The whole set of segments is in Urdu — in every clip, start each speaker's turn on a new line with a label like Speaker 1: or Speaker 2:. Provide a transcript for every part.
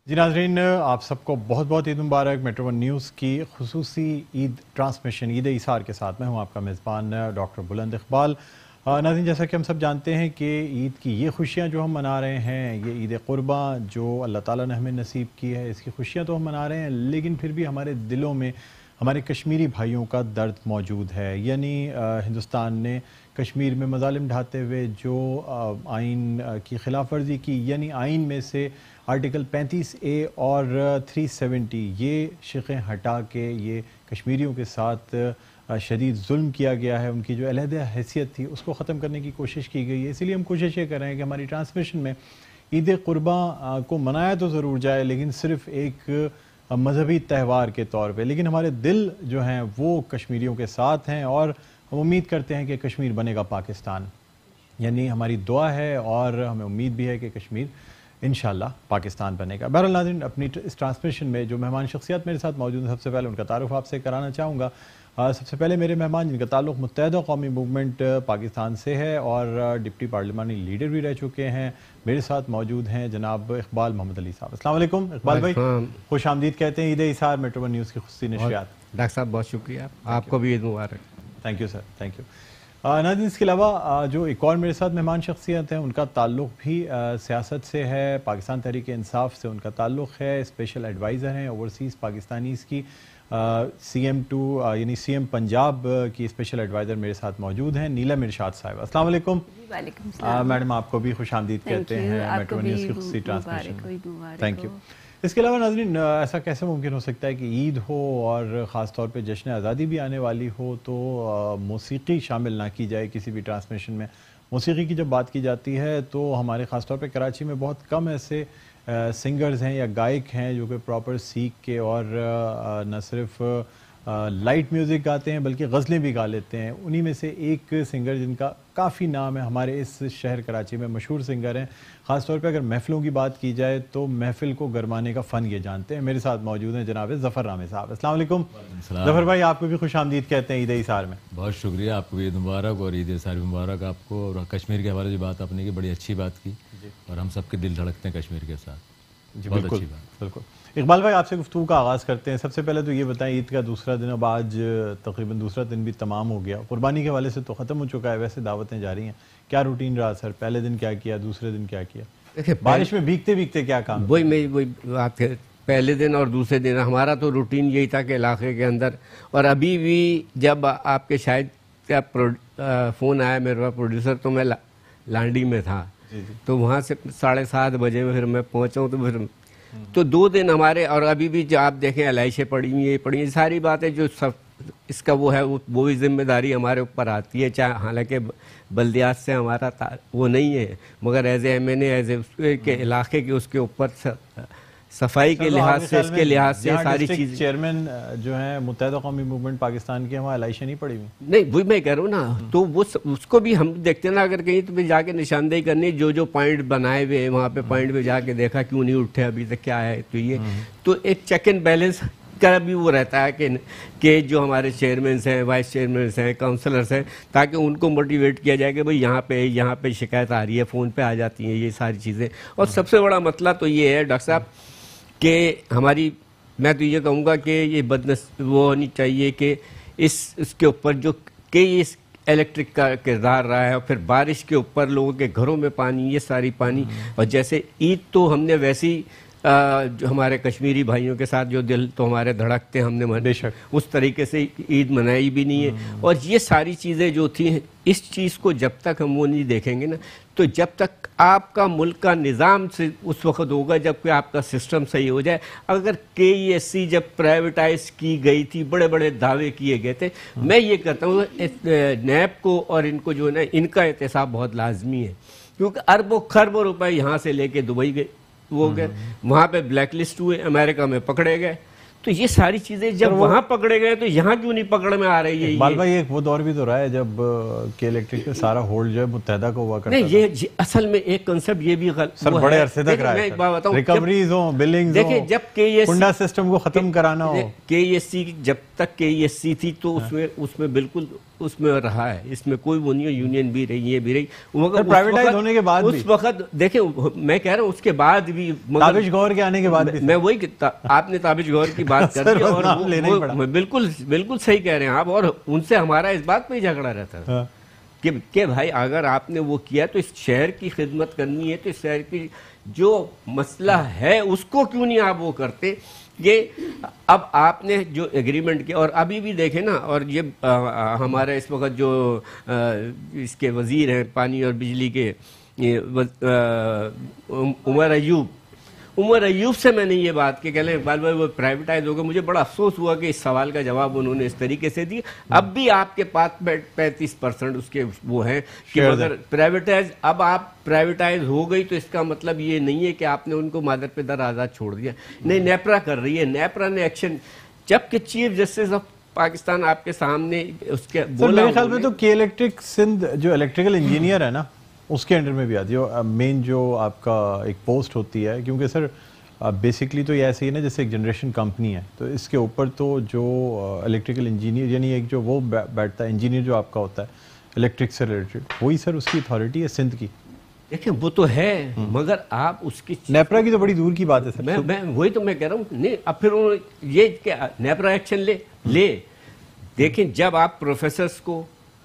Speaker 1: جی ناظرین، آپ سب کو بہت بہت عید مبارک۔ میٹرو ون نیوز کی خصوصی عید ٹرانسمیشن عید ایثار کے ساتھ میں ہوں آپ کا میزبان ڈاکٹر بلند اقبال۔ ناظرین، جیسا کہ ہم سب جانتے ہیں کہ عید کی یہ خوشیاں جو ہم منا رہے ہیں، یہ عید قرباں جو اللہ تعالیٰ نے ہمیں نصیب کی ہے، اس کی خوشیاں تو ہم منا رہے ہیں، لیکن پھر بھی ہمارے دلوں میں ہمارے کشمیری بھائیوں کا درد موجود ہے۔ یعنی ہندوستان نے کشمیر میں مظالم ڈھاتے ہوئے جو آئین کی خلاف ورزی کی، یعنی آئین میں سے آرٹیکل 35A اور 370 یہ شقیں ہٹا کے یہ کشمیریوں کے ساتھ شدید ظلم کیا گیا ہے، ان کی جو علیحدہ حیثیت تھی اس کو ختم کرنے کی کوشش کی گئی ہے۔ اسی لیے ہم کوشش یہ کر رہے ہیں کہ ہماری ٹرانسمیشن میں عید قرباں کو منایا تو ضرور جائے، لیکن صرف ایک مذہبی تہوار کے طور پہ، لیکن ہمارے دل جو ہیں وہ کشمیریوں کے ساتھ ہیں، اور ہم امید کرتے ہیں کہ کشمیر بنے گا پاکستان۔ یعنی ہماری دعا ہے اور ہمیں امید بھی ہے کہ کشمیر انشاءاللہ پاکستان بنے گا۔ بہرحال ناظرین، اپنی اس ٹرانسمیشن میں جو مہمان شخصیات میرے ساتھ موجود ہیں، سب سے پہلے ان کا تعارف آپ سے کرانا چاہوں گا۔ سب سے پہلے میرے مہمان جن کا تعلق متحدہ قومی موومنٹ پاکستان سے ہے اور ڈپٹی پارلیمانی لیڈر بھی رہ چکے ہیں، میرے ساتھ موجود ہیں جناب اقبال محمد علی صاحب۔ السلام علیکم اقبال بھائی، خوش آمدید کہتے ہیں عید ایثار میٹرو ون نیوز کی خصوصی نشریات۔
Speaker 2: ڈاکٹر صاحب بہت شکریہ، آپ کو بھی عید مبارک۔
Speaker 1: Thank you sir, thank you. ناظرین، اس کے علاوہ جو ایک اور میرے ساتھ مہمان شخصیت ہیں، ان کا تعلق بھی سیاست سے ہے، پاکستان تحریک انصاف سے ان کا تعلق ہے، اسپیشل ایڈوائزر ہیں اوورسیز پاکستانیز کی، CM2 یعنی CM پنجاب کی اسپیشل ایڈوائزر میرے ساتھ موجود ہیں، نیلم ارشاد صاحبہ۔ السلام علیکم۔
Speaker 3: وعلیکم السلام
Speaker 1: میڈم، آپ کو بھی خوش آمدید کہتے ہیں میٹرو نیوز کی خصوصی ٹرانسمیشن۔ Thank you. اس کے علاوہ ناظرین، ایسا کیسے ممکن ہو سکتا ہے کہ عید ہو اور خاص طور پہ جشن آزادی بھی آنے والی ہو تو موسیقی شامل نہ کی جائے کسی بھی ٹرانسمیشن میں؟ موسیقی کی جب بات کی جاتی ہے تو ہمارے خاص طور پہ کراچی میں بہت کم ایسے سنگرز ہیں یا گائک ہیں جو کہ پراپر سیکھ کے اور نہ صرف لائٹ میوزک گاتے ہیں بلکہ غزلیں بھی گا لیتے ہیں۔ انہی میں سے ایک سنگر جن کا کافی نام ہے، ہمارے اس شہر کراچی میں مشہور سنگر ہیں، خاص طور پہ اگر محفلوں کی بات کی جائے تو محفل کو گرمانے کا فن یہ جانتے ہیں۔ میرے ساتھ موجود ہیں جناب ظفر رامے صاحب۔ السلام علیکم ظفر بھائی، آپ کو بھی خوش آمدید کہتے ہیں عید ایثار میں۔
Speaker 4: بہت شکریہ، آپ کو بھی عید مبارک اور عید ایثار مبارک آپ کو۔ اور کشمیر کے حوالے سے بات آپ نے کی، بڑی اچھی بات کی، اور ہم سب کے دل دھڑکتے ہیں کشمیر کے ساتھ۔
Speaker 1: جی بالکل بالکل۔ اقبال بھائی، آپ سے گفتگو کا آغاز کرتے ہیں۔ سب سے پہلے تو یہ بتائیں، عید کا دوسرا دن، اب آج تقریباً دوسرا دن بھی تمام ہو گیا، قربانی کے حوالے سے تو ختم ہو چکا ہے، ویسے دعوتیں جاری ہیں، کیا روٹین رہا سر؟ پہلے دن کیا کیا، دوسرے دن کیا کیا، بارش میں بھیگتے بھیگتے کیا کام؟
Speaker 2: وہی بات ہے، پہلے دن اور دوسرے دن ہمارا تو روٹین یہی تھا کہ علاقے کے اندر، اور ابھی بھی جب آپ کے شاید کیا فون آیا میرے پاس پروڈیوسر، تو میں لانڈی میں تھا، تو وہاں سے 7:30 بجے میں پھر میں پہنچا ہوں، تو پھر تو 2 دن ہمارے، اور ابھی بھی جو آپ دیکھیں علائشیں پڑی ہوئی ہیں، یہ ساری باتیں جو سب اس کا وہ ہے، وہ بھی ذمہ داری ہمارے اوپر آتی ہے، چاہے حالانکہ بلدیات سے ہمارا وہ نہیں ہے، مگر ایز اے میں نے ایز اے کے علاقے کے اس کے اوپر صفائی کے لحاظ سے، اس کے لحاظ سے ساری چیزیں۔
Speaker 1: چیئرمین جو ہیں متحدہ قومی موومنٹ پاکستان کے، وہاں علائشیں نہیں پڑی ہوئی؟
Speaker 2: نہیں، وہی میں کہہ رہا ہوں نا، تو وہ اس کو بھی ہم دیکھتے ہیں نا، اگر کہیں تو پھر جا کے نشاندہی کرنی، جو پوائنٹ بنائے ہوئے ہیں وہاں پہ پوائنٹ پہ جا کے دیکھا کیوں نہیں اٹھے ابھی تک، کیا ہے، تو یہ تو ایک چیک اینڈ بیلنس کا بھی وہ رہتا ہے کہ جو ہمارے چیئرمینس ہیں، وائس چیئرمینس ہیں، کاؤنسلرس ہیں، تاکہ ان کو موٹیویٹ کیا جائے کہ بھئی یہاں پہ شکایت آ رہی ہے، فون پہ آ جاتی ہیں یہ ساری چیزیں۔ اور سب سے بڑا مسئلہ تو یہ ہے ڈاکٹر صاحب کہ ہماری، میں تو یہ کہوں گا کہ یہ وہ ہونی چاہیے کہ اس کے اوپر جو کہ اس الیکٹرک کا کردار رہا ہے، اور پھر بارش کے اوپر لوگوں کے گھروں میں پانی، یہ ساری پانی، اور جیسے عید تو ہم نے ویسی جو ہمارے کشمیری بھائیوں کے ساتھ جو دل تو ہمارے دھڑکتے ہم نے
Speaker 1: بے شک
Speaker 2: اس طریقے سے عید منائی بھی نہیں ہے، اور یہ ساری چیزیں جو تھیں، اس چیز کو جب تک ہم وہ نہیں دیکھیں گے نا، تو جب تک آپ کا ملک کا نظام سے اس وقت ہوگا جب کہ آپ کا سسٹم صحیح ہو جائے۔ اگر KESC جب پرائیویٹائز کی گئی تھی، بڑے بڑے دعوے کیے گئے تھے، میں یہ کہتا ہوں نیب کو اور ان کو جو ہے نا، ان کا احتساب بہت لازمی ہے، کیونکہ اربوں خربوں روپے یہاں سے لے کے دبئی گئے، وہ گئے وہاں پہ بلیک لسٹ ہوئے، امریکہ میں پکڑے گئے، تو یہ ساری چیزیں جب وہاں پکڑے گئے تو یہاں کیوں نہیں پکڑ میں آ رہی ہے؟
Speaker 1: اقبال بھائی، ایک وہ دور بھی تو رہا ہے جب کہ الیکٹرک کا سارا ہولڈ جو ہے متحدہ کو ہوا کرتا ہے۔
Speaker 2: نہیں، یہ اصل میں ایک کنسپٹ یہ بھی غلط
Speaker 1: سر، بڑے عرصے تک رہا ہے،
Speaker 2: میں ایک بات بتاؤں،
Speaker 1: ریکوریز ہوں، بلنگز ہوں،
Speaker 2: دیکھیں جب
Speaker 1: کنڈا سسٹم کو ختم کرانا ہو،
Speaker 2: KESC جب تک KESC تھی تو اس میں بالکل اس میں رہا ہے, اس میں کوئی وہ نہیں ہے, یونین بھی رہی, یہ بھی رہی, مگر
Speaker 1: پرائیویٹائز ہونے کے بعد
Speaker 2: اس وقت دیکھیں, میں کہہ رہا ہوں اس کے بعد بھی,
Speaker 1: تابش گور کے آنے کے بعد بھی,
Speaker 2: میں وہی آپ نے تابش گور کی بات کر دی, اور بالکل بالکل صحیح کہہ رہے ہیں آپ, اور ان سے ہمارا اس بات پہ ہی جھگڑا رہتا تھا کہ بھائی اگر آپ نے وہ کیا تو اس شہر کی خدمت کرنی ہے, تو اس شہر کی جو مسئلہ ہے اس کو کیوں نہیں آپ وہ کرتے. یہ اب آپ نے جو ایگریمنٹ کیا, اور ابھی بھی دیکھیں نا, اور یہ ہمارے اس وقت جو اس کے وزیر ہیں پانی اور بجلی کے, عمر ایوب سے میں نے یہ بات کہ کہلیں اقبال بھائی وہ پرائیویٹائز ہوگا. مجھے بڑا افسوس ہوا کہ اس سوال کا جواب انہوں نے اس طریقے سے دی. اب بھی آپ کے پاس 35% اس کے وہ ہیں کہ اگر پرائیویٹائز, اب آپ پرائیویٹائز ہو گئی تو اس کا مطلب یہ نہیں ہے کہ آپ نے ان کو مادر پہ در آزاد چھوڑ دیا. نہیں, نیپرا کر رہی ہے, نیپرا نے ایکشن, جبکہ چیف جسٹس آف پاکستان آپ کے سامنے اس کے
Speaker 1: بولا. میرے خیال میں تو کے الیکٹرک سندھ جو الیکٹریکل انجینئر ہے نا, اس کے انڈر میں بھی آتی ہے مین جو آپ کا ایک پوسٹ ہوتی ہے, کیونکہ سر بیسکلی تو یہ ایسے ہی نا جیسے ایک جنریشن کمپنی ہے, تو اس کے اوپر تو جو الیکٹریکل انجینئر یعنی ایک جو وہ بیٹھتا ہے انجینئر جو آپ کا ہوتا ہے الیکٹرک سے ریلیٹڈ, وہی سر اس کی اتھارٹی ہے سندھ کی.
Speaker 2: دیکھیں وہ تو ہے, مگر آپ اس کی
Speaker 1: نیپرا کی تو بڑی دور کی بات ہے سر.
Speaker 2: میں وہی تو میں کہہ رہا ہوں. نہیں, اب پھر یہ کہ نیپرا ایکشن لے. دیکھیں جب آپ پروفیسرز کو,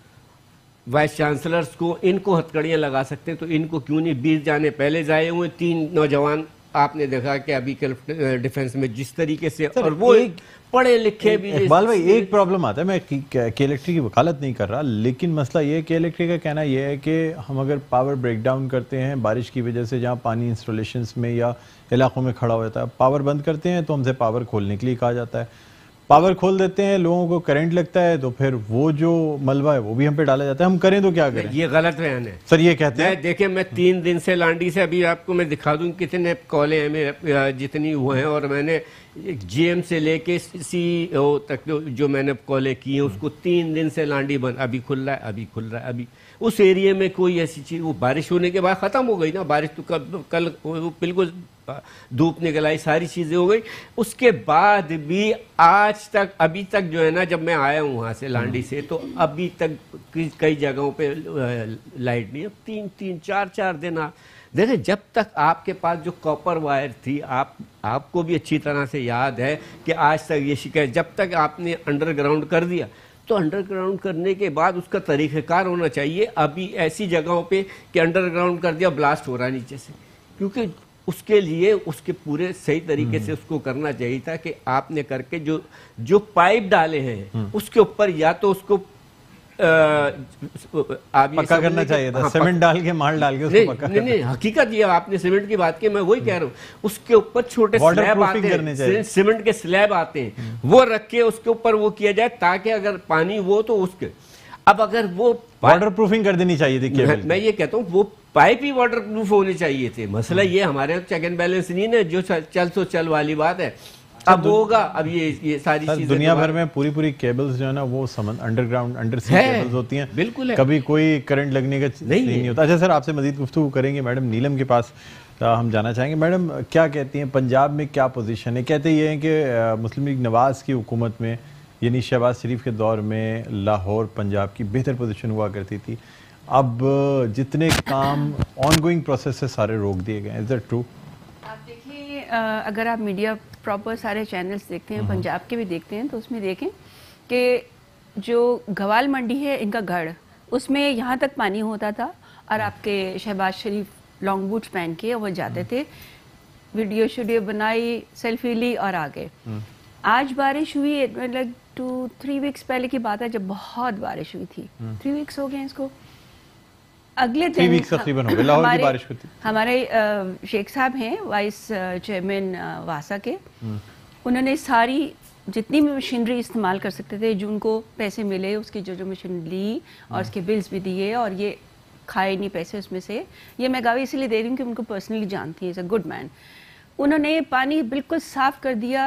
Speaker 2: وائس چانسلرز کو, ان کو ہتھکڑیاں لگا سکتے ہیں تو ان کو کیوں نہیں. 20 جانے پہلے ضائع ہوئے, 3 نوجوان آپ نے دیکھا کہ ابھی ڈیفنس میں جس طریقے سے, اور وہ پڑھے لکھے بھی.
Speaker 1: اقبال بھائی ایک پرابلم آتا ہے, میں کے الیکٹرک کی وکالت نہیں کر رہا, لیکن مسئلہ یہ ہے کہ الیکٹرک کا کہنا یہ ہے کہ ہم اگر پاور بریک ڈاؤن کرتے ہیں بارش کی وجہ سے, جہاں پانی انسٹالیشنز میں یا علاقوں میں کھڑا ہو جاتا ہے, پاور بند کرتے ہیں تو ہم سے پاور کھولنے کے لیے کہا جاتا ہے. پاور کھول دیتے ہیں, لوگوں کو کرنٹ لگتا ہے, تو پھر وہ جو ملبہ ہے وہ بھی ہم پہ ڈالا جاتا ہے. ہم کریں تو کیا کریں؟
Speaker 2: یہ غلط بیان ہے
Speaker 1: سر. یہ کہتے ہیں
Speaker 2: دیکھیں میں 3 دن سے لانڈی سے, ابھی آپ کو میں دکھا دوں کتنے کالیں ہیں میرے جتنی وہ ہیں, اور میں نے جی ایم سے لے کے سی او تک جو میں نے کالیں کی ہیں اس کو 3 دن سے لانڈی بند, ابھی کھل رہا ہے, ابھی کھل رہا ہے. ابھی اس ایریے میں کوئی ایسی چیز, وہ بارش ہونے کے بعد ختم ہو گئی نا, بارش تو کل بالکل دھوپ نکل آئی, ساری چیزیں ہو گئی. اس کے بعد بھی آج تک, ابھی تک جو ہے نا, جب میں آیا ہوں وہاں سے لانڈی سے, تو ابھی تک کئی جگہوں پہ لائٹ نہیں. اب 3-4 دن دیکھیں, جب تک آپ کے پاس جو کاپر وائر تھی, آپ کو بھی اچھی طرح سے یاد ہے کہ آج تک یہ شکایت, جب تک آپ نے انڈر گراؤنڈ کر دیا, تو انڈر گراؤنڈ کرنے کے بعد اس کا طریقہ کار ہونا چاہیے. ابھی ایسی جگہوں پہ کہ انڈر گراؤنڈ کر دیا, بلاسٹ ہو رہا ہے نیچے سے, کیونکہ اس کے لیے اس کے پورے صحیح طریقے سے اس کو کرنا چاہیے تھا کہ آپ نے کر کے جو پائپ ڈالے ہیں اس کے اوپر یا تو اس کو
Speaker 1: پکا کرنا چاہیے تھا, سیمنٹ ڈال کے, مال ڈال کے اس کو پکا.
Speaker 2: نہیں, حقیقت یہ آپ نے سیمنٹ کی بات کی, میں وہی کہہ رہا ہوں. اس کے اوپر چھوٹے سلیب آتے ہیں, سیمنٹ کے سلیب آتے ہیں, وہ رکھ کے اس کے اوپر وہ کیا جائے تاکہ اگر پانی وہ تو اس کے, اب اگر وہ
Speaker 1: واٹر پروفنگ کر دینی چاہیے تھی.
Speaker 2: میں یہ کہتا ہوں وہ پائپ ہی واٹر پروف ہونے چاہیے تھے. مسئلہ یہ ہمارے چیک اینڈ بیلنس نہیں ہے, جو چل سو چل والی بات ہے. اب ہوگا, اب یہ ساری چیزیں
Speaker 1: دنیا بھر میں پوری کیبلز جو ہے نا وہ underground undersea cables ہوتی ہیں,
Speaker 2: بالکل,
Speaker 1: کبھی کوئی کرنٹ لگنے کا نہیں ہوتا. اچھا سر, آپ سے مزید گفتگو کریں گے. میڈم نیلم کے پاس ہم جانا چاہیں گے. میڈم کیا کہتی ہیں, پنجاب میں کیا پوزیشن ہے؟ کہتے یہ ہیں کہ مسلم لیگ نواز کی حکومت میں, یعنی شہباز شریف کے دور میں لاہور پنجاب کی بہتر پوزیشن ہوا کرتی تھی, اب جتنے کام آن گوئنگ پروسیس سے سارے روک دیے گئے ہیں. Is that true?
Speaker 3: آپ دیکھیں, اگر آپ میڈیا پراپر سارے چینلز دیکھتے ہیں, پنجاب کے بھی دیکھتے ہیں, تو اس میں دیکھیں کہ جو گوال منڈی ہے ان کا گڑھ, اس میں یہاں تک پانی ہوتا تھا, اور آپ کے شہباز شریف لانگ بوٹس پہن کے وہ جاتے تھے, ویڈیو بنائی, سیلفی لی اور آ گئے. آج بارش ہوئی, لائک 2-3 ویکس پہلے کی بات ہے جب بہت بارش ہوئی تھی. 3 ویکس ہو گئے ہیں اس کو. اگلے دن ہمارے شیخ صاحب ہیں وائس چیئرمین واسا کے, انہوں نے ساری جتنی بھی مشینری استعمال کر سکتے تھے, جو ان کو پیسے ملے اس کی جو مشین لی, اور اس کے بلز بھی دیے, اور یہ کھائے نہیں پیسے اس میں سے. یہ میں گواہی اس لیے دے رہی ہوں کہ ان کو پرسنلی جانتی ہیں, از اے گڈ مین. انہوں نے پانی بالکل صاف کر دیا,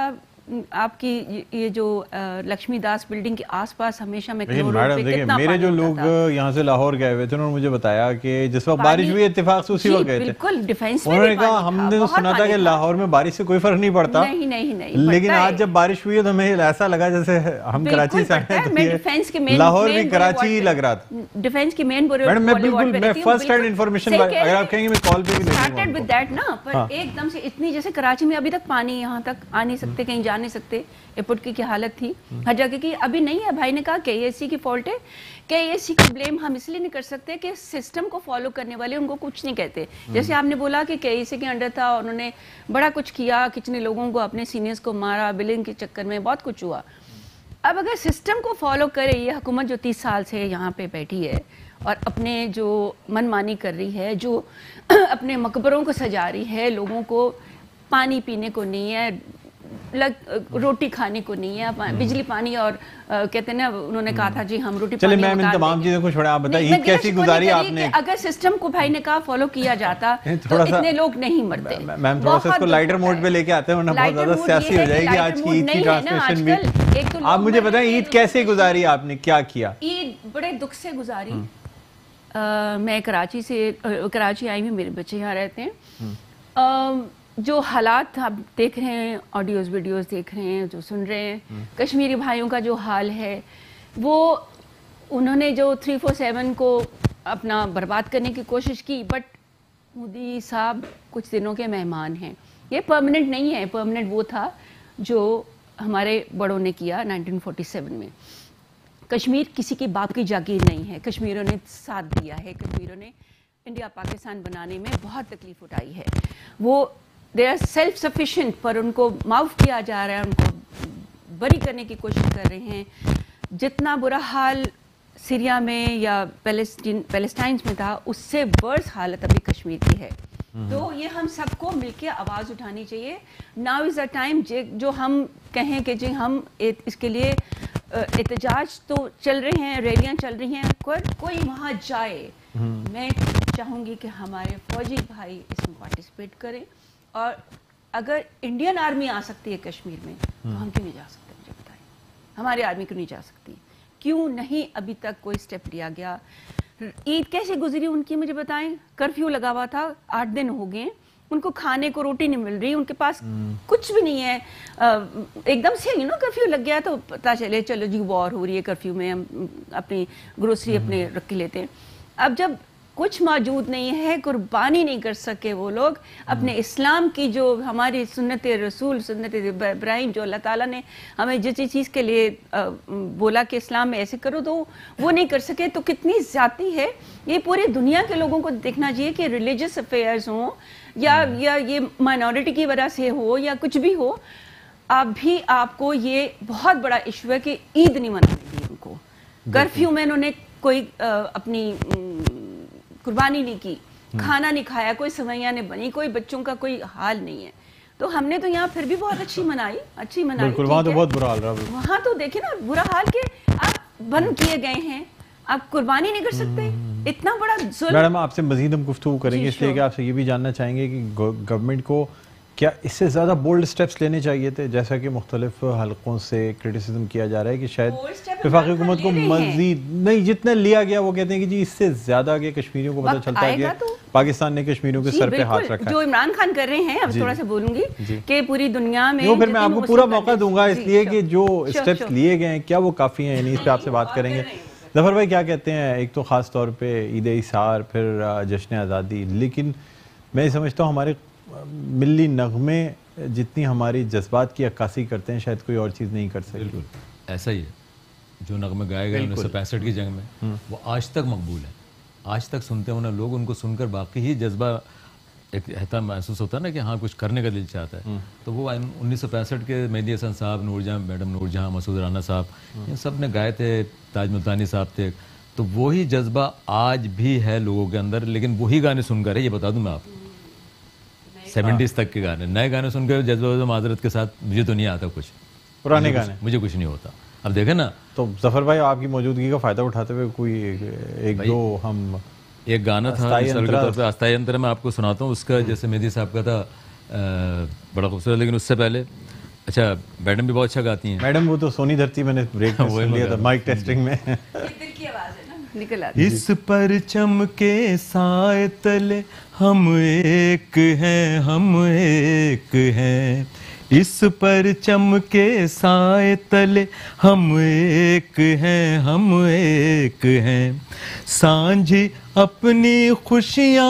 Speaker 3: آپ کی یہ جو لکشمی داس بلڈنگ کے آس پاس ہمیشہ میں
Speaker 1: لیکن میڈم دیکھیں میرے جو لوگ یہاں سے لاہور گئے ہوئے تھے انہوں نے مجھے بتایا کہ جس وقت بارش ہوئی اتفاق سے اسی وقت گئے تھے,
Speaker 3: بالکل ڈیفینس میں
Speaker 1: انہوں نے کہا ہم نے تو سنا تھا کہ لاہور میں بارش سے کوئی فرق نہیں پڑتا, لیکن آج جب بارش ہوئی ہے تو ہمیں ایسا لگا جیسے ہم کراچی سے آئے تو لاہور بھی کراچی ہی لگ رہا تھا.
Speaker 3: ڈیفینس کی مین
Speaker 1: میڈم میں بالکل میں فرسٹ ہینڈ انفارمیشن اگر آپ کہیں گے میں کال پہ بھی
Speaker 3: اسٹارٹڈ ود دیٹ نا, پر ایک دم سے اتنی جیسے کراچی میں ابھی تک پانی یہاں تک آ نہیں سکتے, کہیں جا نہیں سکتے, ایئرپورٹ کی کیا حالت تھی ہر جگہ کی, ابھی نہیں ہے. بھائی نے کہا کہ اے سی کی فالٹ ہے, کہ اے سی کا بلیم ہم اس لیے نہیں کر سکتے کہ سسٹم کو فالو کرنے والے ان کو کچھ نہیں کہتے. جیسے آپ نے بولا کہ اے سی کے انڈر تھا, انہوں نے بڑا کچھ کیا, کتنے لوگوں کو اپنے سینئرز کو مارا, بلنگ کے چکر میں بہت کچھ ہوا. اب اگر سسٹم کو فالو کرے یہ حکومت جو 30 سال سے یہاں پہ بیٹھی ہے اور اپنے جو من مانی کر رہی ہے, جو اپنے مقبروں کو سجا رہی ہے, لوگوں کو پانی پینے کو نہیں ہے, روٹی کھانے کو نہیں ہے, بجلی پانی اور کہتے ہیں نا انہوں نے کہا تھا جی ہم روٹی
Speaker 1: پانی. چلیں میم ان تمام چیزوں کو چھوڑیں, آپ بتائیں عید کیسی گزاری آپ نے؟
Speaker 3: اگر سسٹم کو بھائی نے کہا فالو کیا جاتا تو اتنے لوگ نہیں مرتے.
Speaker 1: میم تھوڑا سا اس کو لائٹر موڈ پہ لے کے آتے ہیں ورنہ بہت زیادہ سیاسی ہو جائے گی آج کی عید کی ٹرانسمیشن بھی. آپ مجھے بتائیں عید کیسے گزاری آپ نے, کیا کیا؟
Speaker 3: عید بڑے دکھ سے گزاری. میں کراچی آئی ہوں, میرے بچے یہاں رہتے ہیں. جو حالات آپ دیکھ رہے ہیں, آڈیوز ویڈیوز دیکھ رہے ہیں, جو سن رہے ہیں, کشمیری بھائیوں کا جو حال ہے, وہ انہوں نے جو 347 کو اپنا برباد کرنے کی کوشش کی, بٹ مودی صاحب کچھ دنوں کے مہمان ہیں, یہ پرماننٹ نہیں ہے. پرماننٹ وہ تھا جو ہمارے بڑوں نے کیا 1947 میں. کشمیر کسی کی باپ کی جاگیر نہیں ہے, کشمیروں نے ساتھ دیا ہے, کشمیروں نے انڈیا پاکستان بنانے میں بہت تکلیف اٹھائی ہے. وہ دے آر سیلف سفیشینٹ, پر ان کو معاف کیا جا رہا ہے, ان کو بری کرنے کی کوشش کر رہے ہیں. جتنا برا حال سیریا میں یا پیلسٹائنز میں تھا, اس سے ورس حالت ابھی کشمیر کی ہے. تو یہ ہم سب کو مل کے آواز اٹھانی چاہیے. ناؤ از اے ٹائم جو ہم کہیں کہ جی ہم اس کے لیے احتجاج تو چل رہے ہیں, ریلیاں چل رہی ہیں, کوئی وہاں جائے. میں چاہوں گی کہ ہمارے فوجی بھائی اس میں پارٹیسپیٹ کریں, اور اگر انڈین آرمی آ سکتی ہے کشمیر میں تو ہم کیوں نہیں جا سکتے؟ مجھے بتائیں, ہماری آرمی کیوں نہیں جا سکتی؟ کیوں نہیں ابھی تک کوئی سٹیپ لیا گیا؟ عید کیسے گزری ان کی مجھے بتائیں. کرفیو لگا ہوا تھا, 8 دن ہو گئے, ان کو کھانے کو روٹی نہیں مل رہی, ان کے پاس کچھ بھی نہیں ہے. ایک دم سے کرفیو لگ گیا تو پتہ چلے چلو جی وار ہو رہی ہے, کرفیو میں ہم اپنی گروسری اپنے رکھ کے لیتے ہیں. اب جب کچھ موجود نہیں ہے, قربانی نہیں کر سکے وہ لوگ اپنے اسلام کی, جو ہماری سنت رسول سنت ابراہیم, جو اللہ تعالیٰ نے ہمیں جس چیز کے لیے بولا کہ اسلام میں ایسے کرو, تو وہ نہیں کر سکے. تو کتنی زیادتی ہے. یہ پوری دنیا کے لوگوں کو دیکھنا چاہیے کہ ریلیجس افیئرز ہوں یا یہ مائنورٹی کی وجہ سے ہو یا کچھ بھی ہو, ابھی آپ کو یہ بہت بڑا ایشو ہے کہ عید نہیں منانی دی ان کو. کرفیو میں انہوں نے کوئی اپنی قربانی نہیں کی, کھانا نہیں کھایا, کوئی سوئیاں نہیں بنی, کوئی بچوں کا کوئی حال نہیں ہے. تو ہم نے تو یہاں پھر بھی بہت اچھی منائی.
Speaker 1: بالکل, وہاں تو بہت برا حال رہا.
Speaker 3: وہاں تو دیکھیں نا برا حال کہ آپ بند کیے گئے ہیں, آپ قربانی نہیں کر سکتے, اتنا بڑا ظلم.
Speaker 1: میڈم آپ سے مزید ہم گفتگو کریں گے, اس لیے کہ آپ سے یہ بھی جاننا چاہیں گے کہ گورنمنٹ کو کیا اس سے زیادہ بولڈ سٹیپس لینے چاہیے تھے, جیسا کہ مختلف حلقوں سے کرٹیسزم کیا جا رہا ہے کہ شاید وفاقی حکومت کو مزید نہیں, جتنا لیا گیا وہ کہتے ہیں کہ جی اس سے زیادہ کہ کشمیریوں کو پتہ چلتا ہے کہ پاکستان نے کشمیریوں کے سر پہ ہاتھ رکھا ہے.
Speaker 3: جو عمران خان کر رہے ہیں, اب تھوڑا سا بولوں گی کہ پوری دنیا میں,
Speaker 1: پھر میں آپ کو پورا موقع دوں گا اس لیے کہ جو سٹیپس لیے گئے ہیں کیا وہ کافی ہیں, یعنی اس پہ آپ سے بات کریں گے. ظفر بھائی کیا کہتے ہیں؟ ایک تو خاص طور پہ عید اثار, پھر جشن آزادی, لیکن میں سمجھتا ہوں ہمارے ملی نغمے جتنی ہماری جذبات کی عکاسی کرتے ہیں شاید کوئی اور چیز نہیں کر سکتی.
Speaker 4: بالکل ایسا ہی ہے. جو نغمے گائے گئے 1965 کی جنگ میں وہ آج تک مقبول ہے, آج تک سنتے ہیں لوگ. ان کو سن کر باقی ہی جذبہ ایک احترام محسوس ہوتا ہے نا کہ ہاں کچھ کرنے کا دل چاہتا ہے. تو وہ 1965 کے مہدی حسن صاحب, نور جہاں میڈم نور جہاں, مسعود رانا صاحب, ان سب نے گائے تھے, تاج ملتانی صاحب تھے. تو وہی جذبہ آج بھی ہے لوگوں کے اندر, لیکن وہی گانے سن کر ہے, یہ بتا دوں میں آپ کو, 70s تک کے گانے. نئے گانے سن کر جذبہ معذرت کے ساتھ مجھے تو نہیں آتا کچھ,
Speaker 1: پرانے گانے
Speaker 4: مجھے کچھ نہیں ہوتا. اب دیکھیں نا,
Speaker 1: تو ظفر بھائی آپ کی موجودگی کا فائدہ اٹھاتے ہوئے کوئی ایک دو ہم,
Speaker 4: ایک گانا تھا آستائی انتر میں آپ کو سناتا ہوں. اس کا جیسے مہدی صاحب کا تھا بڑا خوبصورت, لیکن اس سے پہلے اچھا میڈم بھی بہت اچھا گاتی ہیں.
Speaker 1: میڈم وہ تو سونی دھرتی میں نے بریک میں سن لیا تھا مائک ٹیسٹنگ میں.
Speaker 3: دل کی آواز ہے نا نکل آتی.
Speaker 5: اس پرچم کے سائے تلے ہم ایک ہیں، ہم ایک ہیں. اس پرچم کے سائے تلے ہم ایک ہیں، ہم ایک ہیں. سانجھی اپنی خوشیاں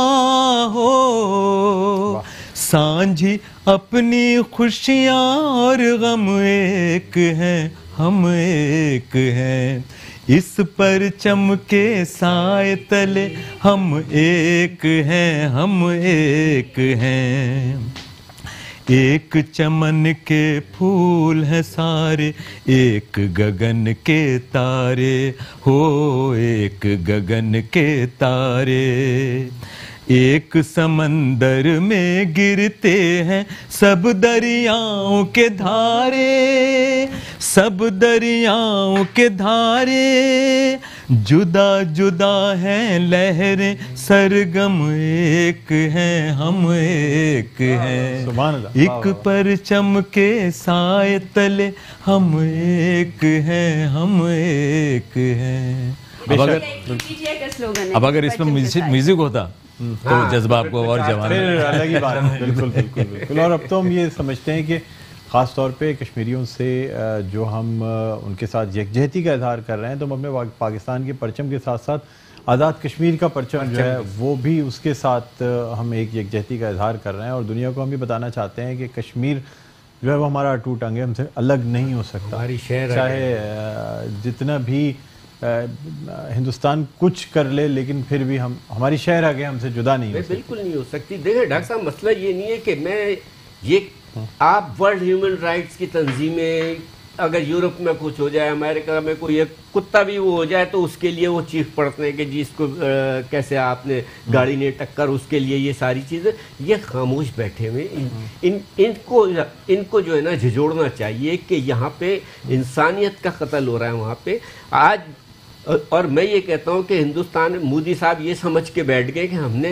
Speaker 5: ہو، سانجھی اپنی خوشیاں اور غم ایک ہیں، ہم ایک ہیں. اس پرچم کے سائے تلے ہم ایک ہیں، ہم ایک ہیں. ایک چمن کے پھول ہیں سارے، ایک گگن کے تارے ہو، ایک گگن کے تارے. ایک سمندر میں گرتے ہیں سب دریاؤں کے دھارے، سب دریاؤں کے دھارے. جدا جدا ہیں لہریں سرگم ایک ہیں، ہم ایک ہیں.
Speaker 1: سبحان اللہ.
Speaker 5: ایک پرچم کے سائے تلے ہم ایک ہیں، ہم ایک ہیں.
Speaker 4: اب اگر اس میں میوزک ہوتا تو جذبہ آپ کو اور جوان
Speaker 1: پھر الگ ہی بات ہے. بالکل بالکل بالکل. اور اب تو ہم یہ سمجھتے ہیں کہ خاص طور پہ کشمیریوں سے جو ہم ان کے ساتھ یکجہتی کا اظہار کر رہے ہیں تو ہم اپنے پاکستان کے پرچم کے ساتھ ساتھ آزاد کشمیر کا پرچم جو ہے وہ بھی اس کے ساتھ ہم ایک یکجہتی کا اظہار کر رہے ہیں. اور دنیا کو ہم یہ بتانا چاہتے ہیں کہ کشمیر جو ہے وہ ہمارا اٹوٹ انگ ہے، ہم سے الگ نہیں ہو سکتا.
Speaker 2: ہماری شہر
Speaker 1: چاہے جتنا بھی ہندوستان کچھ کر لے لیکن پھر بھی ہماری شہر آگے ہم سے جدا نہیں ہو سکتی.
Speaker 2: بالکل نہیں ہو سکتی. دیکھیں ڈاکٹر صاحب مسئلہ یہ نہیں ہے کہ میں یہ آپ ورلڈ ہیومن رائٹس کی تنظیمیں اگر یورپ میں کچھ ہو جائے، امریکہ میں کوئی ایک کتا بھی وہ ہو جائے تو اس کے لیے وہ چیخ پڑتے ہیں کہ جی اس کو کیسے آپ نے گاڑی نے ٹکر، اس کے لیے یہ ساری چیزیں. یہ خاموش بیٹھے ہوئے ان کو جو ہے نا جھجوڑنا چاہیے کہ یہاں پہ انسانیت کا قتل ہو رہا ہے وہاں پہ آج. اور میں یہ کہتا ہوں کہ ہندوستان میں مودی صاحب یہ سمجھ کے بیٹھ گئے کہ ہم نے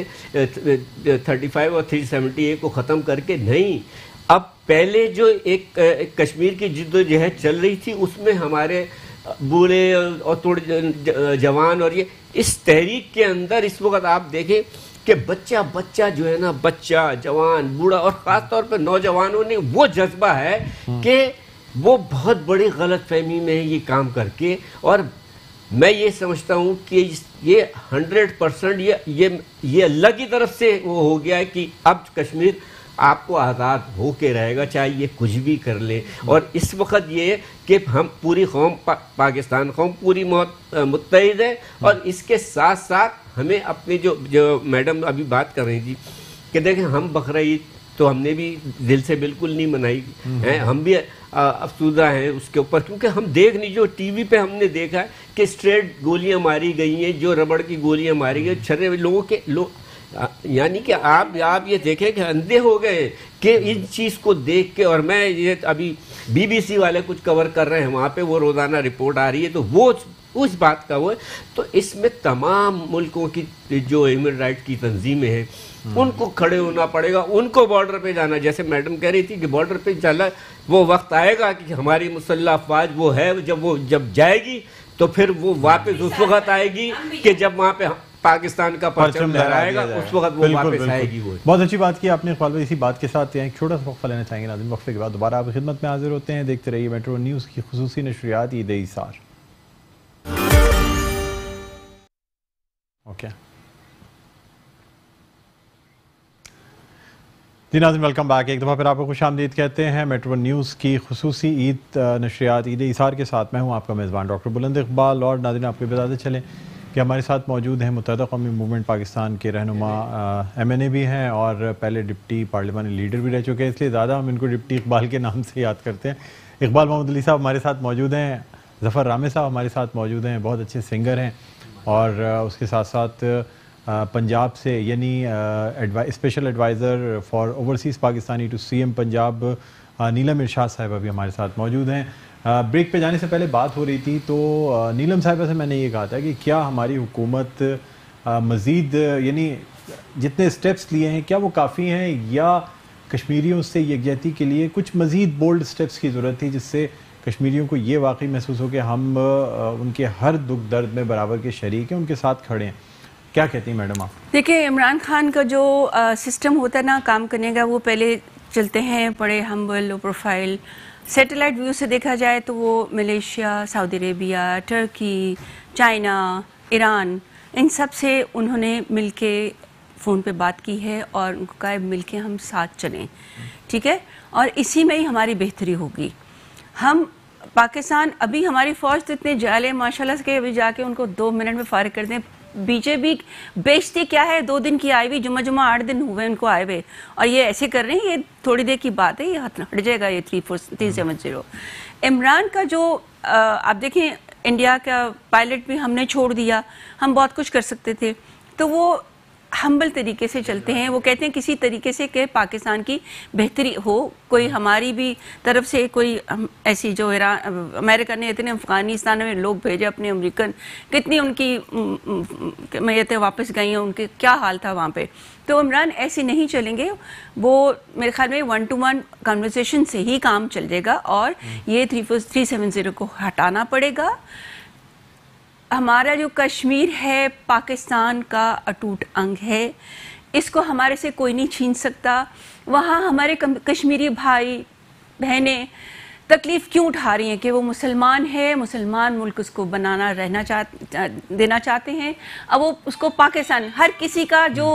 Speaker 2: 35 اور 370A کو ختم کر کے نہیں. اب پہلے جو ایک کشمیر کی جدوجہد چل رہی تھی اس میں ہمارے بوڑھے اور تھوڑے جوان اور یہ اس تحریک کے اندر اس وقت آپ دیکھیں کہ بچہ جو ہے نا، بچہ جوان بوڑھا اور خاص طور پہ نوجوانوں نے وہ جذبہ ہے کہ وہ بہت بڑی غلط فہمی میں ہے یہ کام کر کے. اور میں یہ سمجھتا ہوں کہ یہ 100% یہ اللہ کی طرف سے وہ ہو گیا ہے کہ اب کشمیر آپ کو آزاد ہو کے رہے گا چاہے یہ کچھ بھی کر لے. اور اس وقت یہ کہ ہم پوری قوم پاکستان قوم پوری متحد ہے. اور اس کے ساتھ ساتھ ہمیں اپنے جو میڈم ابھی بات کر رہی تھی کہ دیکھیں ہم بقرعید تو ہم نے بھی دل سے بالکل نہیں منائی ہے، ہم بھی افسردہ ہیں اس کے اوپر کیونکہ ہم دیکھ نہیں، جو ٹی وی پہ ہم نے دیکھا ہے کہ اسٹریٹ گولیاں ماری گئی ہیں، جو ربڑ کی گولیاں ماری گئی چھرے لوگوں کے یعنی کہ آپ یہ دیکھیں کہ اندھے ہو گئے کہ ان چیز کو دیکھ کے. اور میں یہ ابھی BBC والے کچھ کور کر رہے ہیں وہاں پہ، وہ روزانہ رپورٹ آ رہی ہے تو وہ اس بات کا وہ ہے. تو اس میں تمام ملکوں کی جو ہیومن رائٹ کی تنظیمیں ہیں ان کو کھڑے ہونا پڑے گا، ان کو بارڈر پہ جانا. جیسے میڈم کہہ رہی تھی کہ بارڈر پہ چلا وہ وقت آئے گا کہ ہماری مسلح افواج وہ ہے، جب جائے گی تو پھر وہ واپس اس وقت آئے گی کہ جب وہاں پہ پاکستان کا پرچم لہرائے گا اس وقت وہ واپس آئے گی. وہ
Speaker 1: بہت اچھی بات کی آپ نے اقبال بھائی. اسی بات کے ساتھ ایک چھوٹا سا وقفہ لینا چاہیں گے ناظرین. وقفے کے بعد دوبارہ آپ کی خدمت میں حاضر ہوتے ہیں. دیکھتے رہیے میٹرو نیوز کی خصوصی نشریات عید ایثار. اوکے جی ناظرین، ویلکم بیک. ایک دفعہ پھر آپ کو خوش آمدید کہتے ہیں میٹرو نیوز کی خصوصی عید نشریات عید ایثار کے ساتھ. میں ہوں آپ کا میزبان ڈاکٹر بلند اقبال. اور ناظرین آپ کو بتاتے چلیں کہ ہمارے ساتھ موجود ہیں متحدہ قومی موومنٹ پاکستان کے رہنما MNA بھی ہیں اور پہلے ڈپٹی پارلیمانی لیڈر بھی رہ چکے ہیں، اس لیے زیادہ ہم ان کو ڈپٹی اقبال کے نام سے یاد کرتے ہیں. اقبال محمد علی صاحب ہمارے ساتھ موجود ہیں، ظفر رامے صاحب ہمارے ساتھ موجود ہیں، بہت اچھے سنگر ہیں. اور اس کے ساتھ ساتھ پنجاب سے یعنی special adviser for overseas Pakistani to CM Punjab Neelam Irshad صاحبہ بھی ہمارے ساتھ موجود ہیں. بریک پہ جانے سے پہلے بات ہو رہی تھی تو نیلم صاحبہ سے میں نے یہ کہا تھا کہ کیا ہماری حکومت مزید یعنی جتنے اسٹیپس لیے ہیں کیا وہ کافی ہیں، یا کشمیریوں سے یکجہتی کے لیے کچھ مزید بولڈ سٹیپس کی ضرورت تھی، جس سے کشمیریوں کو یہ واقعی محسوس ہو کہ ہم ان کے ہر دکھ درد میں برابر کے شریک ہیں، ان کے ساتھ کھڑے ہیں. کیا کہتی ہیں میڈم آپ؟
Speaker 3: دیکھیں، عمران خان کا جو سسٹم ہوتا ہے نا کام کرنے کا، وہ پہلے چلتے ہیں بڑے humble low profile. Satellite view سے دیکھا جائے تو وہ Malaysia, Saudi Arabia, Turkey, China, Iran, ان سب سے انہوں نے مل کے فون پہ بات کی ہے اور ان کو کہا مل کے ہم ساتھ چلیں، ٹھیک ہے، اور اسی میں ہی ہماری بہتری ہوگی. ہم پاکستان، ابھی ہماری فوج تو اتنے جالے ماشاء اللہ سے، ابھی جا کے ان کو 2 منٹ میں فارغ کر دیں. بی جے پی بیچتی کیا ہے، 2 دن کی آئی ہوئی، جمعہ 8 دن ہوئے ان کو آئے ہوئے، اور یہ ایسے کر رہے ہیں. یہ تھوڑی دیر کی بات ہے، یہ ہٹ جائے گا. یہ 370 عمران کا جو آپ دیکھیں، انڈیا کا پائلٹ بھی ہم نے چھوڑ دیا. ہم بہت کچھ کر سکتے تھے. تو وہ ہمبل طریقے سے چلتے ہیں. وہ کہتے ہیں کسی طریقے سے کہ پاکستان کی بہتری ہو. کوئی ہماری بھی طرف سے کوئی ایسی جو امریکہ نے اتنے افغانستان میں لوگ بھیجے اپنے امریکن، کتنی ان کی میتیں واپس گئی ہیں، ان کے کیا حال تھا وہاں پہ. تو عمران ایسے نہیں چلیں گے. وہ میرے خیال میں 1 to 1 کنورسیشن سے ہی کام چل جائے گا، اور یہ 370 کو ہٹانا پڑے گا. ہمارا جو کشمیر ہے پاکستان کا اٹوٹ انگ ہے، اس کو ہمارے سے کوئی نہیں چھین سکتا. وہاں ہمارے کشمیری بھائی بہنیں تکلیف کیوں اٹھا رہی ہیں کہ وہ مسلمان ہے، مسلمان ملک اس کو بنانا دینا چاہتے ہیں. اب وہ اس کو پاکستان، ہر کسی کا جو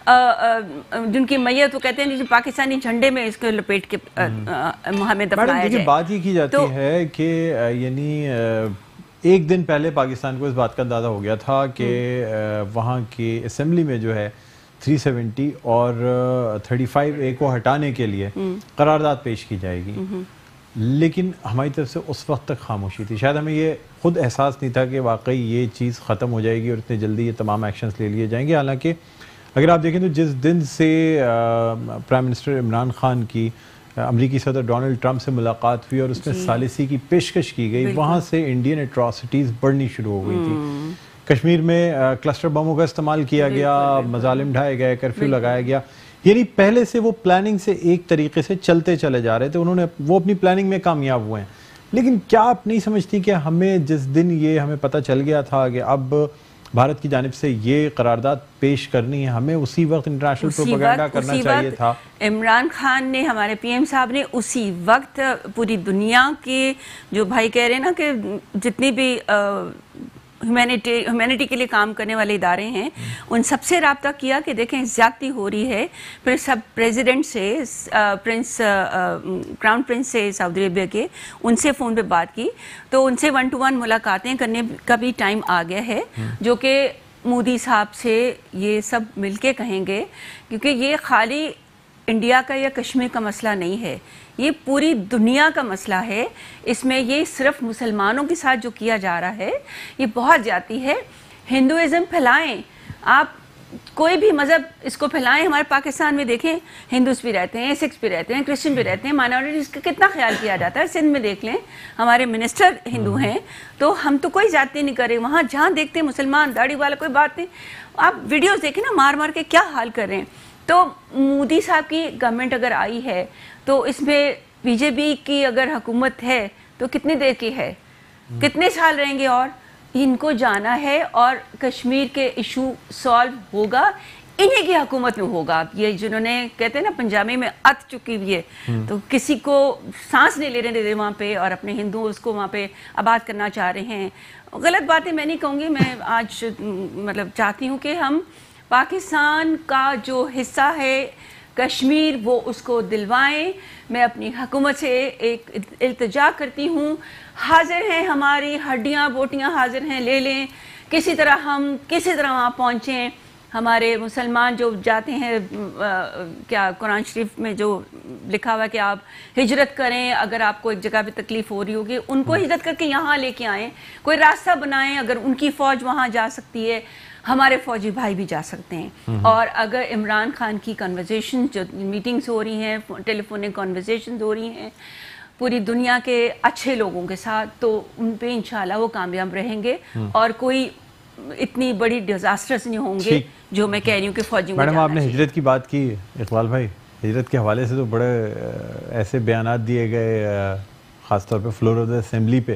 Speaker 3: جن کی میت، وہ کہتے ہیں پاکستانی جھنڈے میں اس کو لپیٹ کے ہمیں دفنایا جائے.
Speaker 1: بات یہ کی جاتی ہے کہ یعنی ایک دن پہلے پاکستان کو اس بات کا اندازہ ہو گیا تھا کہ وہاں کی اسمبلی میں جو ہے 370 اور 35A کو ہٹانے کے لیے قرارداد پیش کی جائے گی، لیکن ہماری طرف سے اس وقت تک خاموشی تھی. شاید ہمیں یہ خود احساس نہیں تھا کہ واقعی یہ چیز ختم ہو جائے گی اور اتنے جلدی یہ تمام ایکشنز لے لیے جائیں گے. حالانکہ اگر آپ دیکھیں تو جس دن سے پرائم منسٹر عمران خان کی امریکی صدر ڈونلڈ ٹرمپ سے ملاقات ہوئی اور اس میں ثالثی کی پیشکش کی گئی، وہاں سے انڈین اٹراسٹیز بڑھنی شروع ہو گئی تھی. کشمیر میں کلسٹر بموں کا استعمال کیا گیا، مظالم ڈھائے گئے، کرفیو لگایا گیا. یعنی پہلے سے وہ پلاننگ سے ایک طریقے سے چلتے چلے جا رہے تھے. وہ اپنی پلاننگ میں کامیاب ہوئے ہیں. لیکن کیا آپ نہیں سمجھتی کہ ہمیں جس دن یہ ہمیں پتہ چل گیا تھا کہ اب بھارت کی جانب سے یہ قرارداد پیش کرنی ہے، ہمیں اسی وقت انٹرنیشنل پروپیگنڈا کرنا چاہیے تھا؟
Speaker 3: عمران خان نے، ہمارے پی ایم صاحب نے اسی وقت پوری دنیا کے جو بھائی کہہ رہے ہیں نا کہ جتنی بھی ہیومینٹی کے لیے کام کرنے والے ادارے ہیں، ان سب سے رابطہ کیا کہ دیکھیں زیادتی ہو رہی ہے. پھر سب پریزیڈنٹ سے، کراؤن پرنس سے سعودی عربیہ کے، ان سے فون پہ بات کی. تو ان سے 1 to 1 ملاقاتیں کرنے کا بھی ٹائم آ گیا ہے، جو کہ مودی صاحب سے یہ سب مل کے کہیں گے، کیونکہ یہ خالی انڈیا کا یا کشمیر کا مسئلہ نہیں ہے، یہ پوری دنیا کا مسئلہ ہے. اس میں یہ صرف مسلمانوں کے ساتھ جو کیا جا رہا ہے یہ بہت زیادتی ہے. ہندوازم پھیلائیں، آپ کوئی بھی مذہب اس کو پھیلائیں. ہمارے پاکستان میں دیکھیں، ہندوز بھی رہتے ہیں، سکھ بھی رہتے ہیں، کرسچن بھی رہتے ہیں، مائنورٹیز کا کتنا خیال کیا جاتا ہے. سندھ میں دیکھ لیں، ہمارے منسٹر ہندو ہیں، تو ہم تو کوئی زیادتی نہیں کر رہے. وہاں جہاں دیکھتے ہیں مسلمان، داڑھی والا، کوئی بات نہیں. آپ ویڈیوز دیکھیں نا، مار مار کے کیا حال کر رہے ہیں. تو مودی صاحب کی گورنمنٹ اگر آئی ہے تو اس میں بی جے پی کی اگر حکومت ہے تو کتنی دیر کی ہے، کتنے سال رہیں گے، اور ان کو جانا ہے اور کشمیر کے ایشو سالو ہوگا انہیں کی حکومت میں ہوگا. یہ جنہوں نے کہتے ہیں نا پنجابی میں ات چکی ہوئی ہے، تو کسی کو سانس نہیں لے رہے وہاں پہ، اور اپنے ہندو اس کو وہاں پہ آباد کرنا چاہ رہے ہیں. غلط باتیں میں نہیں کہوں گی. میں آج مطلب چاہتی ہوں کہ ہم پاکستان کا جو حصہ ہے کشمیر، وہ اس کو دلوائیں. میں اپنی حکومت سے ایک التجا کرتی ہوں، حاضر ہیں ہماری ہڈیاں بوٹیاں حاضر ہیں، لے لیں کسی طرح، ہم کسی طرح وہاں پہنچیں. ہمارے مسلمان جو جاتے ہیں، کیا قرآن شریف میں جو لکھا ہوا ہے کہ آپ ہجرت کریں، اگر آپ کو ایک جگہ پہ تکلیف ہو رہی ہوگی ان کو ہجرت کر کے یہاں لے کے آئیں، کوئی راستہ بنائیں. اگر ان کی فوج وہاں جا سکتی ہے، ہمارے فوجی بھائی بھی جا سکتے ہیں. اور اگر عمران خان کی کنورزیشن جو میٹنگز ہو رہی ہیں، ٹیلی فونک کنورزیشنز ہو رہی ہیں پوری دنیا کے اچھے لوگوں کے ساتھ، تو ان پہ انشاءاللہ وہ کامیاب رہیں گے، اور کوئی اتنی بڑی ڈیزاسٹرز نہیں ہوں گے جو میں کہہ رہی ہوں کہ فوجی.
Speaker 1: میڈم آپ نے ہجرت کی بات کی، اقبال بھائی ہجرت کے حوالے سے تو بڑے ایسے بیانات دیے گئے خاص طور پہ فلور آف دا اسمبلی پہ.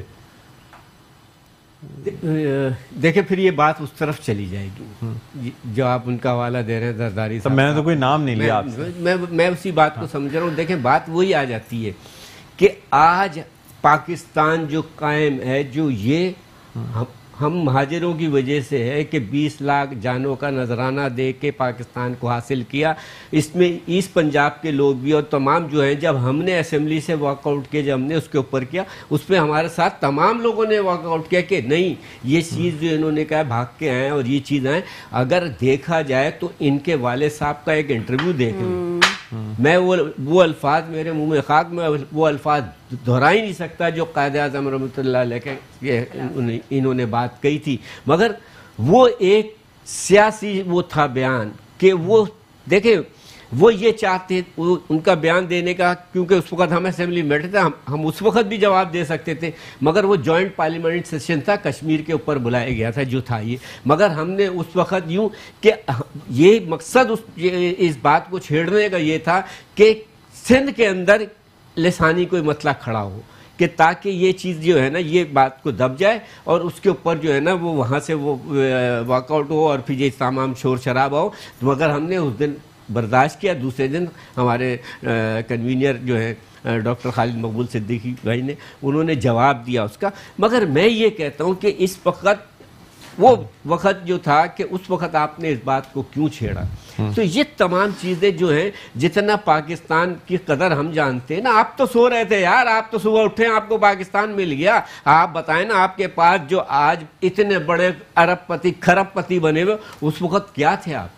Speaker 2: دیکھیں پھر یہ بات اس طرف چلی جائے گی جو آپ ان کا حوالہ دے رہے ہیں زرداری صاحب.
Speaker 1: میں نے تو کوئی نام نہیں لیا آپ سے.
Speaker 2: میں اسی بات کو سمجھ رہا ہوں. دیکھیں بات وہی آ جاتی ہے کہ آج پاکستان جو قائم ہے، جو یہ ہم مہاجروں کی وجہ سے ہے کہ 20 لاکھ جانوں کا نذرانہ دے کے پاکستان کو حاصل کیا. اس میں ایسٹ پنجاب کے لوگ بھی اور تمام جو ہیں، جب ہم نے اسمبلی سے واک آؤٹ کیا، جب ہم نے اس کے اوپر کیا، اس پہ ہمارے ساتھ تمام لوگوں نے واک آؤٹ کیا کہ نہیں یہ چیز جو انہوں نے کہا بھاگ کے آئے اور یہ چیز آئیں. اگر دیکھا جائے تو ان کے والد صاحب کا ایک انٹرویو دیکھ لیں. میں وہ الفاظ میرے منہ میں خاک، میں وہ الفاظ دہرا ہی نہیں سکتا جو قائد اعظم رحمۃ اللہ علیہ کے انہوں نے بات کہی تھی. مگر وہ ایک سیاسی وہ تھا بیان کہ وہ دیکھیں وہ یہ چاہتے ان کا بیان دینے کا، کیونکہ اس وقت ہم اسمبلی میں بیٹھے تھے، ہم اس وقت بھی جواب دے سکتے تھے، مگر وہ جوائنٹ پارلیمنٹ سیشن تھا، کشمیر کے اوپر بلایا گیا تھا جو تھا یہ. مگر ہم نے اس وقت یوں کہ یہ مقصد اس بات کو چھیڑنے کا یہ تھا کہ سندھ کے اندر لسانی کوئی مسئلہ کھڑا ہو، کہ تاکہ یہ چیز جو ہے نا یہ بات کو دب جائے اور اس کے اوپر جو ہے نا وہ وہاں سے وہ واک آؤٹ ہو اور پھر یہ تمام شور شرابہ ہو. مگر ہم نے اس دن برداشت کیا. دوسرے دن ہمارے کنوینر جو ہے ڈاکٹر خالد مقبول صدیقی بھائی نے، انہوں نے جواب دیا اس کا. مگر میں یہ کہتا ہوں کہ اس وقت وہ وقت جو تھا کہ اس وقت آپ نے اس بات کو کیوں چھیڑا. تو یہ تمام چیزیں جو ہیں، جتنا پاکستان کی قدر ہم جانتے ہیں نا. آپ تو سو رہے تھے یار، آپ تو صبح اٹھے آپ کو پاکستان مل گیا. آپ بتائیں نا آپ کے پاس جو آج اتنے بڑے ارب پتی کھرب پتی بنے ہوئے، اس وقت کیا تھے آپ؟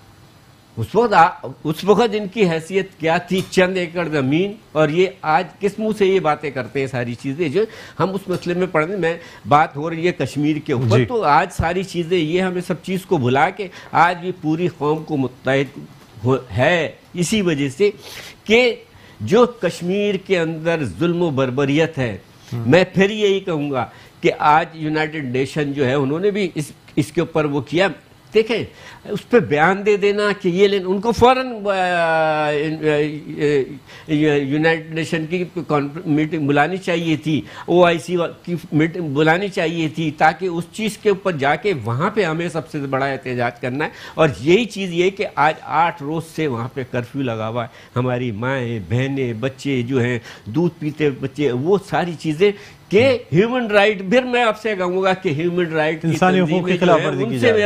Speaker 2: اس وقت ان کی حیثیت کیا تھی؟ چند ایکڑ زمین. اور یہ آج کس منہ سے یہ باتیں کرتے ہیں ساری چیزیں جو ہم اس مسئلے میں پڑھیں. میں بات ہو رہی ہے کشمیر کے اوپر، تو آج ساری چیزیں یہ ہمیں سب چیز کو بھلا کے آج بھی پوری قوم کو متحد ہے اسی وجہ سے کہ جو کشمیر کے اندر ظلم و بربریت ہے. میں پھر یہی کہوں گا کہ آج یونائٹڈ نیشن جو ہے انہوں نے بھی اس کے اوپر وہ کیا. دیکھیں اس پہ بیان دے دینا کہ یہ لین ان کو فوراً یونائٹڈ نیشن کی میٹنگ بلانی چاہیے تھی، OIC کی میٹنگ بلانی چاہیے تھی، تاکہ اس چیز کے اوپر جا کے وہاں پہ ہمیں سب سے بڑا احتجاج کرنا ہے. اور یہی چیز یہ کہ آج 8 روز سے وہاں پہ کرفیو لگا ہوا ہے. ہماری مائیں بہنیں بچے جو ہیں دودھ پیتے بچے، وہ ساری چیزیں کہ ہیومن رائٹ. پھر میں آپ سے کہوں گا کہ ہیومن رائٹ
Speaker 1: انسانی حقوق کی خلاف ورزی کی جائے،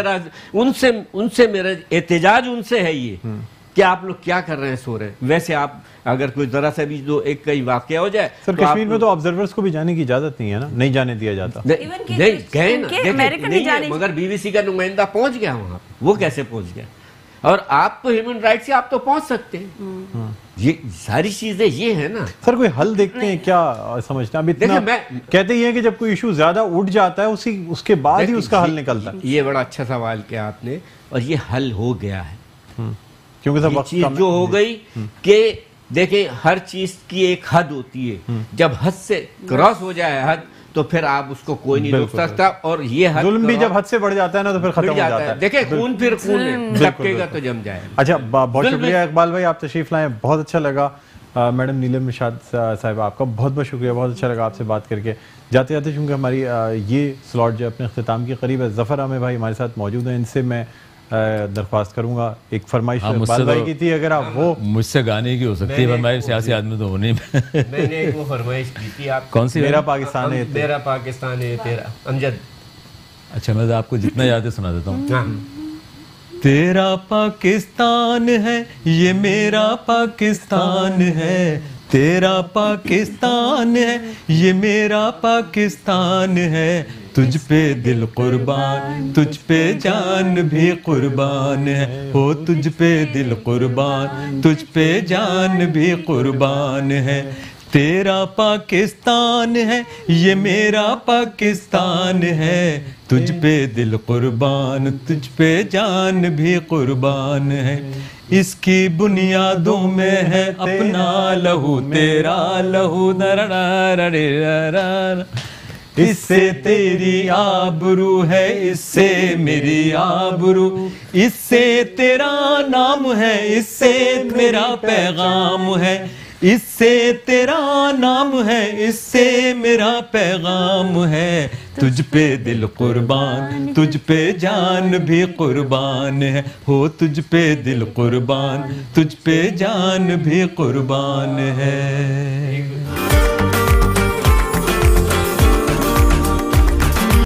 Speaker 2: ان سے میرا احتجاج ان سے ہے یہ کہ آپ لوگ کیا کر رہے ہیں، سو رہے ہیں. ویسے آپ اگر کوئی ذرا سا بھی جو ایک کئی واقعہ ہو جائے.
Speaker 1: سر کشمیر میں تو آبزرورز کو بھی جانے کی اجازت نہیں ہے نا، نہیں جانے دیا جاتا.
Speaker 2: نہیں گئے نا، مگر BBC کا نمائندہ پہنچ گیا وہاں، وہ کیسے پہنچ گیا؟ اور آپ تو ہیومن رائٹ سے آپ تو پہنچ سکتے ہیں. یہ ساری چیزیں یہ ہے نا.
Speaker 1: سر کوئی حل دیکھتے ہیں کیا سمجھتے ہیں؟ اب اتنا کہتے ہی ہیں کہ جب کوئی ایشو زیادہ اٹھ جاتا ہے اس کے بعد ہی اس کا حل نکلتا ہے.
Speaker 2: یہ بڑا اچھا سوال کیا آپ نے، اور یہ حل ہو گیا ہے.
Speaker 1: کیونکہ سب وقت
Speaker 2: چیز جو ہو گئی کہ دیکھیں ہر چیز کی ایک حد ہوتی ہے. جب حد سے کراس ہو جائے حد تو پھر آپ اس کو کوئی نہیں روک سکتا. اور یہ حد
Speaker 1: ظلم بھی جب حد سے بڑھ جاتا ہے نا تو پھر ختم ہو جاتا ہے.
Speaker 2: دیکھیں خون پھر خون ہے، جھپکے گا تو جم جائے.
Speaker 1: اچھا بہت شکریہ اقبال بھائی، آپ تشریف لائیں، بہت اچھا لگا. میڈم نیلم نشاد صاحب آپ کا بہت بہت شکریہ، بہت اچھا لگا آپ سے بات کر کے. جاتے جاتے چونکہ ہماری یہ سلاٹ جو اپنے اختتام کے قریب ہے، ظفر احمد بھائی ہمارے ساتھ موجود ہیں، ان سے میں درخواست کروں گا ایک فرمائش اقبال بھائی کی تھی، اگر آپ وہ
Speaker 4: مجھ سے گانے کی ہو سکتی ہے فرمائش، سیاسی آدمی تو ہونے
Speaker 2: میں نے ایک وہ فرمائش کی تھی. آپ
Speaker 4: کون سی؟
Speaker 1: میرا پاکستان ہے
Speaker 2: میرا پاکستان ہے تیرا. امجد
Speaker 4: اچھا میں آپ کو جتنا یاد ہے سنا دیتا ہوں.
Speaker 5: تیرا پاکستان ہے یہ میرا پاکستان ہے، تیرا پاکستان ہے یہ میرا پاکستان ہے، تجھ پہ دل قربان تجھ پہ جان بھی قربان ہے، ہو تجھ پہ دل قربان تجھ پہ جان بھی قربان ہے. تیرا پاکستان ہے یہ میرا پاکستان ہے، تجھ پہ دل قربان تجھ پہ جان بھی قربان ہے. اس کی بنیادوں میں ہے اپنا لہو تیرا لہو. اس سے تیری آبرو ہے، اس سے میری آبرو، اس سے تیرا نام ہے، اس سے میرا پیغام ہے، اس سے تیرا نام ہے، اس سے میرا پیغام ہے، تجھ پہ دل قربان، تجھ پہ جان بھی قربان ہے، ہو تجھ پہ دل قربان، تجھ پہ جان بھی قربان ہے۔